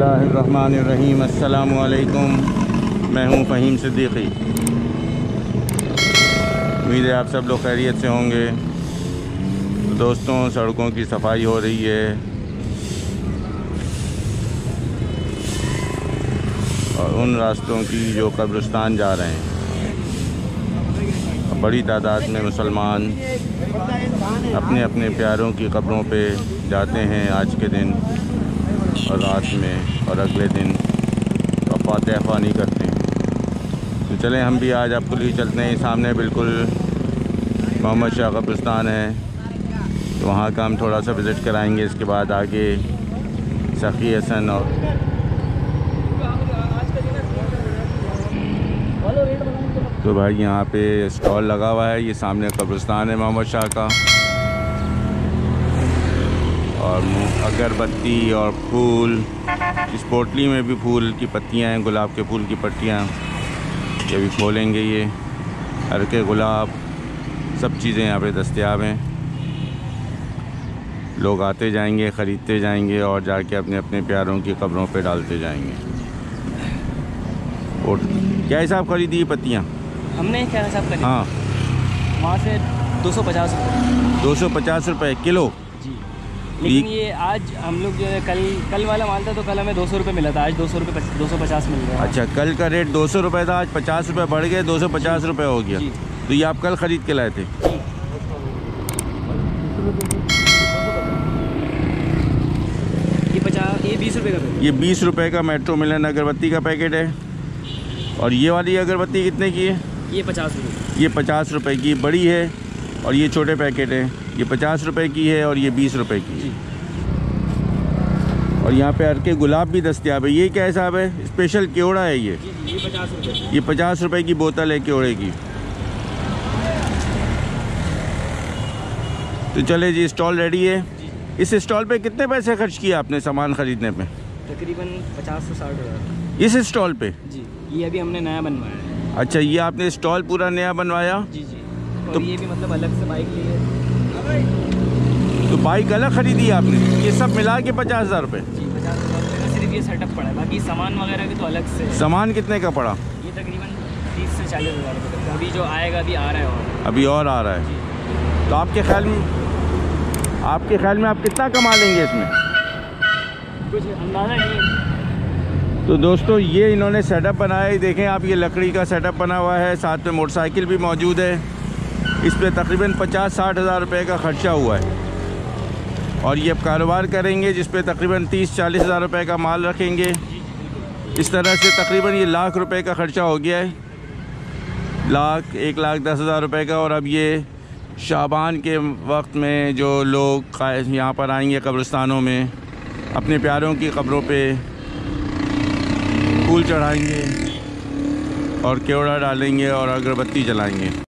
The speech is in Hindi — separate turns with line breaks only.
बिस्मिल्लाहिर्रहमानिर्रहीम। अस्सलामु अलैकुम। मैं हूं फ़हीम सिद्दीकी। उम्मीद है आप सब लोग खैरियत से होंगे। तो दोस्तों, सड़कों की सफाई हो रही है और उन रास्तों की जो कब्रिस्तान जा रहे हैं। बड़ी तादाद में मुसलमान अपने अपने प्यारों की कब्रों पे जाते हैं आज के दिन और रात में, और अगले दिन तो फातिहा नहीं करते हैं। तो चलें हम भी आज आपको लिए चलते हैं। सामने बिल्कुल मोहम्मद शाह कब्रिस्तान है, तो वहाँ का हम थोड़ा सा विज़िट कराएंगे। इसके बाद आगे सखी हसन और तो भाई यहाँ पे स्टॉल लगा हुआ है। ये सामने कब्रिस्तान है मोहम्मद शाह का, और अगरबत्ती और फूल, इस पोटली में भी फूल की पत्तियाँ हैं, गुलाब के फूल की पत्तियाँ। ये भी खोलेंगे। ये हरके गुलाब, सब चीज़ें यहाँ पे दस्तयाब हैं। लोग आते जाएंगे, ख़रीदते जाएंगे और जाके अपने अपने प्यारों की कब्रों पे डालते जाएंगे। और क्या हिसाब खरीदी ये पत्तियाँ?
हमने क्या हिसाब करी?
हाँ,
वहाँ से 250 रुपये।
250 रुपये किलो
जी। लेकिन ये आज हम लोग जो है कल वाला माल था, तो कल हमें 200 रुपये मिला था, आज 250 मिल रहा है।
अच्छा, कल का रेट 200 रुपये था, आज 50 रुपये बढ़ गए, 250 रुपये हो गया। तो ये आप कल ख़रीद के लाए थे?
ये 20 रुपये का।
ये 20 रुपये का मेट्रो मिलन अगरबत्ती का पैकेट है। और ये वाली अगरबत्ती कितने की है?
ये 50 रुपये।
ये 50 रुपये की बड़ी है, और ये छोटे पैकेट हैं। ये 50 रुपये की है और ये 20 रुपये की है। और यहाँ पे हरके गुलाब भी दस्तयाब है। ये क्या हिसाब है? स्पेशल केवड़ा है ये?
ये 50 रुपये।
ये 50 रुपये की बोतल है केवड़े की। तो चले जी, स्टॉल रेडी है। इस स्टॉल पे कितने पैसे खर्च किए आपने सामान ख़रीदने पे?
तकरीबन 50 से 60 हज़ार।
इस स्टॉल पे?
जी। ये अभी हमने नया बनवाया है।
अच्छा, ये आपने स्टॉल पूरा नया बनवाया?
जी जी। तो ये भी मतलब अलग से बाइक ली है।
तो बाइक अलग ख़रीदी आपने? ये सब मिला के 50,000 रुपये?
जी, 50,000 रुपये का सिर्फ ये सेटअप पड़ा है। बाकी सामान वगैरह भी तो अलग से।
सामान कितने का पड़ा?
ये तकरीबन 30 से 40 हज़ार रुपये का। अभी जो आएगा अभी आ रहा है, और
अभी और आ रहा है। तो आपके ख्याल में आप कितना कमा लेंगे इसमें?
कुछ अंदाज़ा नहीं है।
तो दोस्तों, ये इन्होंने सेटअप बनाया है। देखें आप, ये लकड़ी का सेटअप बना हुआ है, साथ में मोटरसाइकिल भी मौजूद है। इस पे तकरीबन 50-60 हज़ार रुपये का ख़र्चा हुआ है। और ये अब कारोबार करेंगे जिस पे तकरीबन 30-40 हज़ार रुपये का माल रखेंगे। इस तरह से तकरीबन ये लाख रुपए का ख़र्चा हो गया है। 1,10,000 रुपये का। और अब ये शाबान के वक्त में जो लोग यहाँ पर आएंगे कब्रिस्तानों में, अपने प्यारों की कब्रों पे फूल चढ़ाएंगे और केवड़ा डालेंगे और अगरबत्ती जलाएंगे।